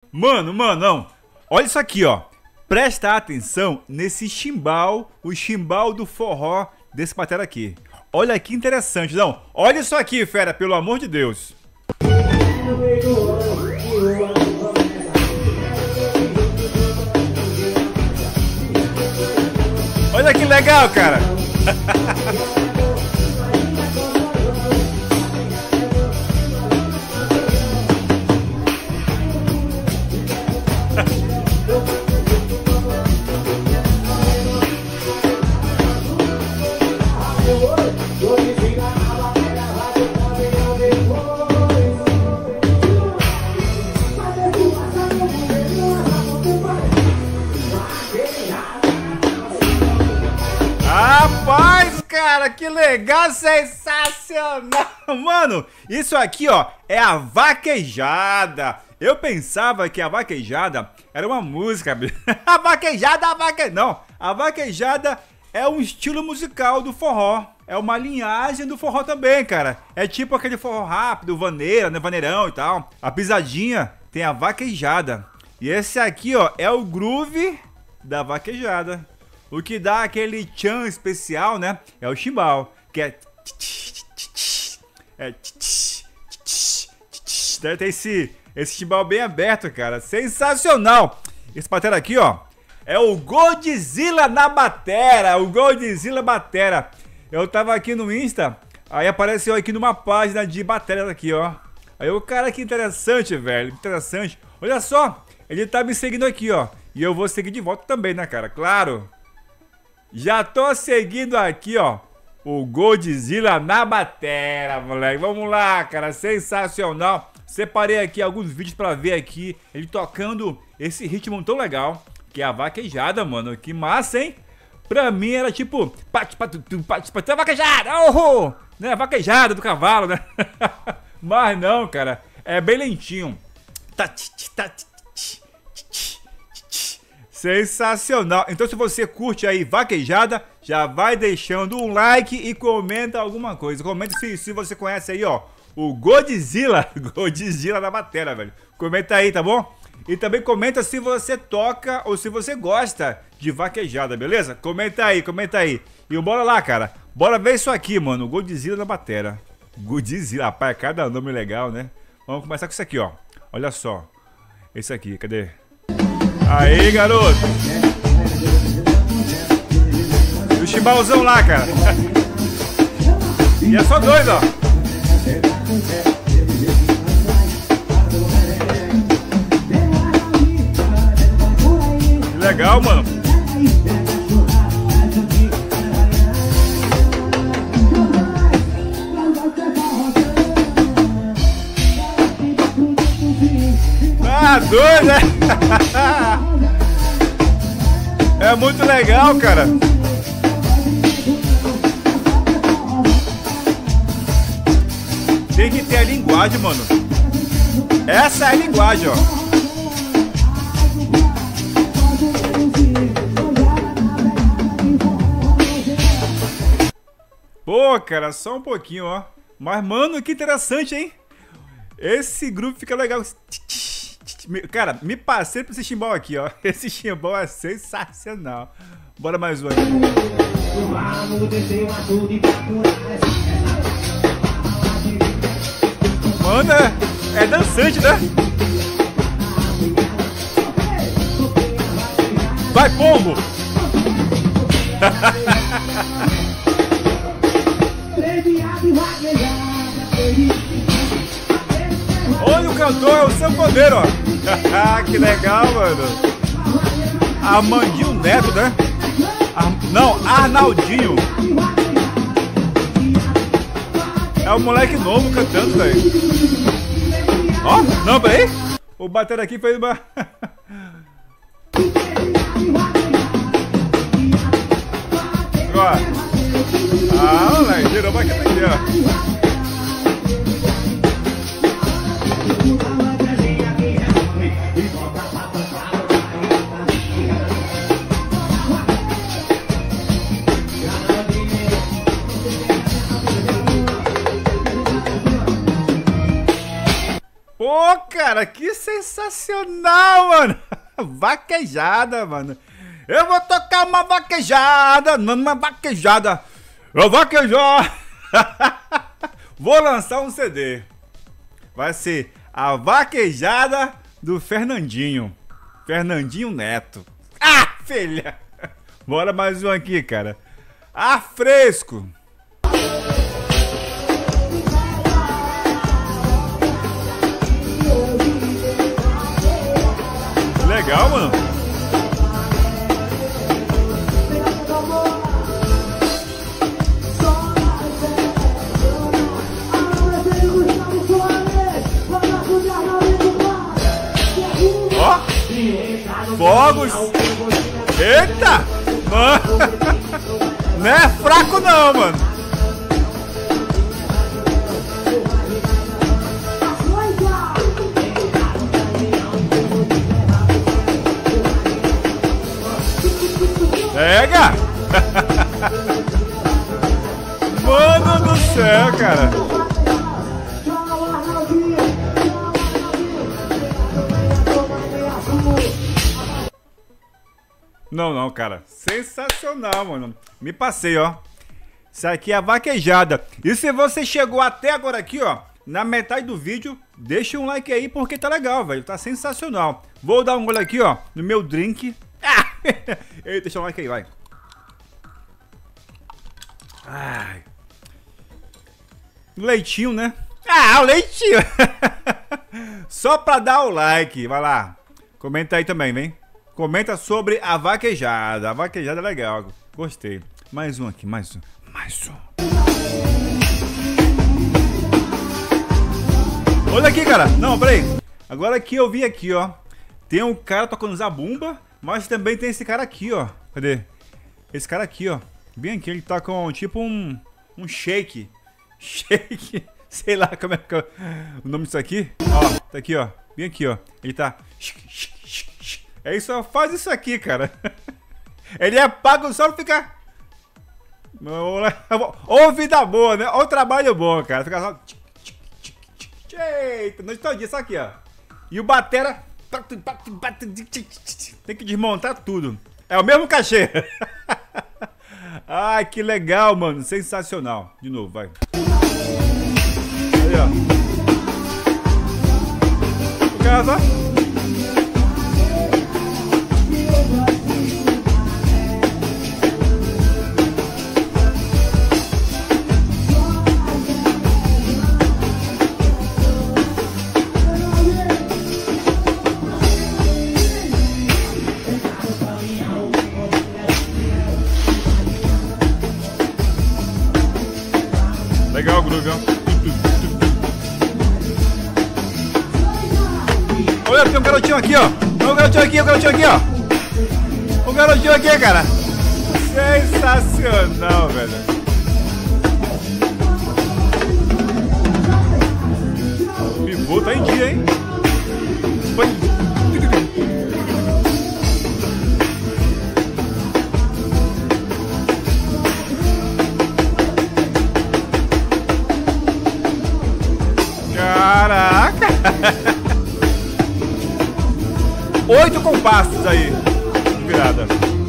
Mano, não. Olha isso aqui, ó. Presta atenção nesse chimbal, o chimbal do forró desse batera aqui. Olha que interessante, não. Olha isso aqui, fera, pelo amor de Deus. Olha que legal, cara. Rapaz, cara, que legal, sensacional. Mano, isso aqui, ó, é a vaquejada. Eu pensava que a vaquejada era uma música. A vaquejada. Não, a vaquejada é um estilo musical do forró. É uma linhagem do forró também, cara. É tipo aquele forró rápido, vaneira, né, vaneirão e tal. A pisadinha tem a vaquejada. E esse aqui, ó, é o groove da vaquejada. O que dá aquele tchan especial, né? É o chimbal, que é... Deve ter esse chimbal bem aberto, cara. Sensacional! Esse batera aqui, ó, é o Godzilla na batera. O Godzilla batera. Eu tava aqui no Insta, aí apareceu aqui numa página de batera aqui, ó. Aí o cara, que interessante, velho. Interessante. Olha só, ele tá me seguindo aqui, ó. E eu vou seguir de volta também, né, cara? Claro. Já tô seguindo aqui, ó, o Godzilla na batera, moleque. Vamos lá, cara, sensacional. Separei aqui alguns vídeos pra ver aqui ele tocando esse ritmo tão legal, que é a vaquejada, mano. Que massa, hein? Pra mim era tipo... vaquejada! Oh! Né? Vaquejada do cavalo, né? Mas não, cara. É bem lentinho. Sensacional. Então, se você curte aí vaquejada, já vai deixando um like e comenta alguma coisa. Comenta se você conhece aí, ó, o Godzilla. Godzilla na batera, velho. Comenta aí, tá bom? E também comenta se você toca ou se você gosta de vaquejada, beleza? Comenta aí, comenta aí. E bora lá, cara. Bora ver isso aqui, mano. Godzilla na batera. Godzilla, rapaz, cada nome legal, né? Vamos começar com isso aqui, ó. Olha só. Esse aqui, cadê? Aí, garoto. E o chimbalzão lá, cara. E é só dois, ó. Que legal, mano. Ah, doido, né? É muito legal, cara. Tem que ter a linguagem, mano. Essa é a linguagem, ó. Pô, cara, só um pouquinho, ó. Mas, mano, que interessante, hein? Esse grupo fica legal. Cara, me passei pra esse chimbal aqui, ó. Esse chimbal é sensacional. Bora mais um aqui. Mano, é dançante, né? Vai, pombo! Olha o cantor, é o sanfoneiro, ó. Que legal, mano. Armandinho Neto, né? Não, Arnaldinho. É um moleque novo cantando, velho. Ó, não, peraí. O batera aqui fez uma... Ó. Ah, moleque, girou pra aqui, ó. Pô, cara, que sensacional. sensacional, mano. Vaquejada, mano. Eu vou tocar uma vaquejada. Numa vaquejada. Eu vaquejar. Vou lançar um CD. Vai ser a vaquejada do Fernandinho. Fernandinho Neto. Ah, filha. Bora mais um aqui, cara. Ah, fresco. Legal, mano. Ó, fogos. Eita, mano. Não é fraco não, mano. Pega! Mano do céu, cara. Não, cara. Sensacional, mano. Me passei, ó. Isso aqui é a vaquejada. E se você chegou até agora aqui, ó, na metade do vídeo, deixa um like aí porque tá legal, velho. Tá sensacional. Vou dar um gole aqui, ó, no meu drink. Ei, deixa um like aí, vai. Ai. Leitinho, né? Ah, o leitinho. Só pra dar o like. Vai lá. Comenta aí também, vem. Comenta sobre a vaquejada. A vaquejada é legal. Gostei. Mais um aqui, mais um. Olha aqui, cara. Não, peraí. Agora que eu vi aqui, ó. Tem um cara tocando zabumba. Mas também tem esse cara aqui, ó. Cadê? Esse cara aqui, ó. Bem aqui, ele tá com tipo um shake. Shake. Sei lá como é que é o nome disso aqui. Ó, tá aqui, ó. Bem aqui, ó. Ele tá... É isso, só faz isso aqui, cara. Ele é pago só pra ficar... Ô vida boa, né? Ô trabalho bom, cara. Fica só... Eita, noite todo dia, só aqui, ó. E o batera... Tem que desmontar tudo. É o mesmo cachê. Ai, que legal, mano. Sensacional. De novo, vai. Aí, ó. O cara só... Legal o groove, ó. Olha, tem um garotinho aqui, ó. Olha o garotinho aqui, ó. O garotinho aqui, cara. Sensacional, velho. O pivô tá em dia, hein? Caraca! 8 compassos aí, virada.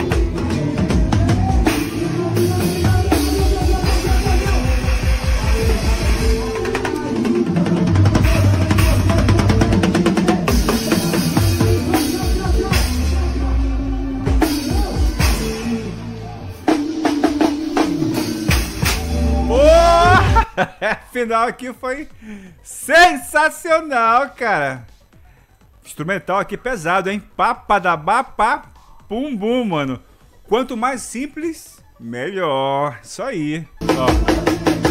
Final aqui foi sensacional, cara. Instrumental aqui pesado, hein? Papadabapá, pum bum, mano. Quanto mais simples, melhor. Isso aí. Ó.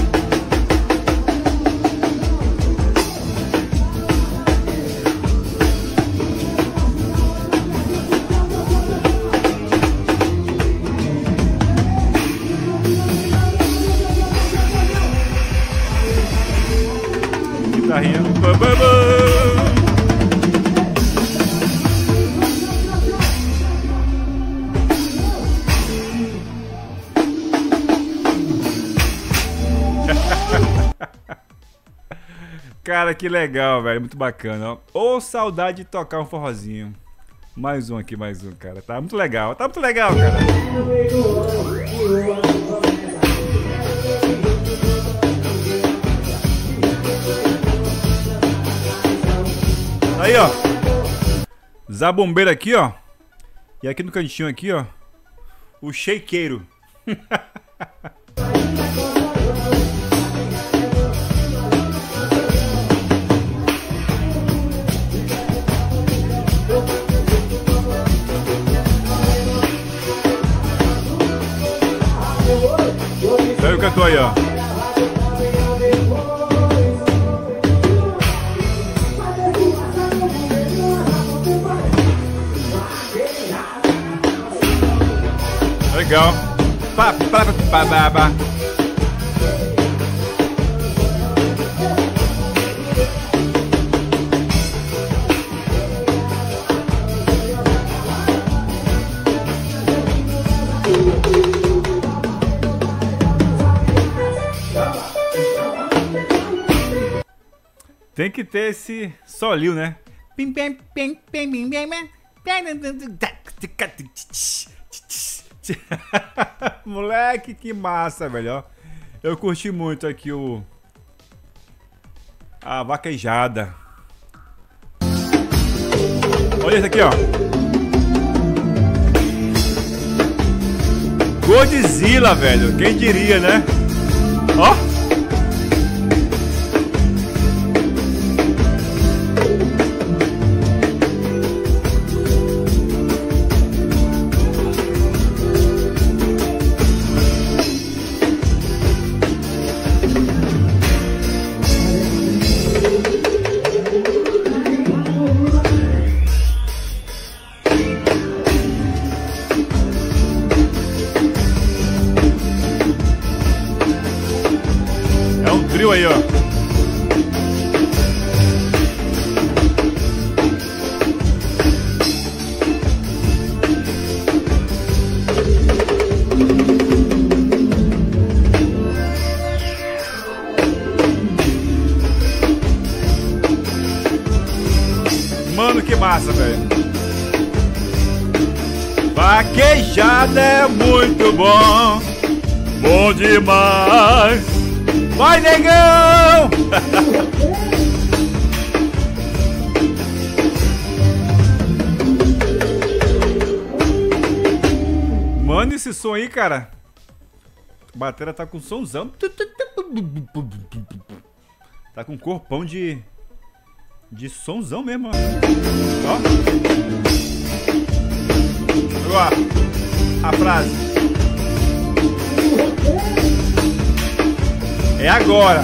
Guitarrinha. Cara, que legal, velho. Muito bacana, ó. Ô, saudade de tocar um forrozinho. Mais um aqui, mais um, cara. Tá muito legal, cara. Aí, ó. Zabumbeiro aqui, ó. E aqui no cantinho aqui, ó. O shakeiro. Aí o cantor aí, ó. Legal. Tem que ter esse solinho, né? Moleque, que massa, velho, ó. Eu curti muito aqui a vaquejada. Olha esse aqui, ó. Godzilla, velho. Quem diria, né? Ó. Trio aí, ó. Mano, que massa, velho. Vaquejada é muito bom. Bom demais. Vai, negão! Mano, esse som aí, cara. A bateria tá com somzão. Tá com corpão de somzão mesmo, ó. Ó. A frase. É agora.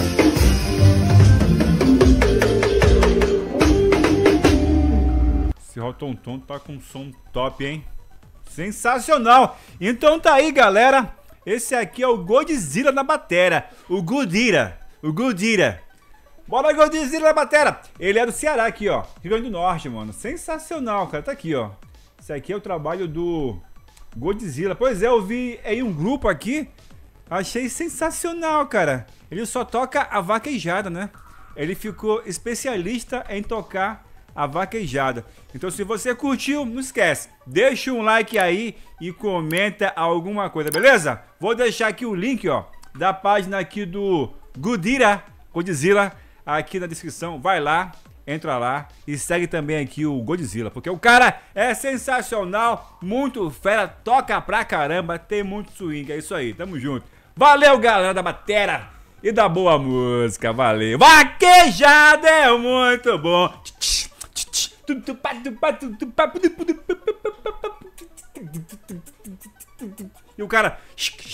Esse Rotom-Tom tá com som top, hein? Sensacional. Então tá aí, galera. Esse aqui é o Godzilla na batera. O Godira. Bora, Godzilla na batera. Ele é do Ceará aqui, ó. Rio Grande do Norte, mano. Sensacional, cara. Tá aqui, ó. Esse aqui é o trabalho do Godzilla. Pois é, eu vi em um grupo aqui. Achei sensacional, cara. Ele só toca a vaquejada, né? Ele ficou especialista em tocar a vaquejada. Então, se você curtiu, não esquece. Deixa um like aí e comenta alguma coisa, beleza? Vou deixar aqui o link, ó, da página aqui do Godzilla aqui na descrição. Vai lá, entra lá e segue também aqui o Godzilla, porque o cara é sensacional, muito fera, toca pra caramba, tem muito swing. É isso aí, tamo junto. Valeu, galera da batera e da boa música, valeu. Vaquejada é muito bom. E o cara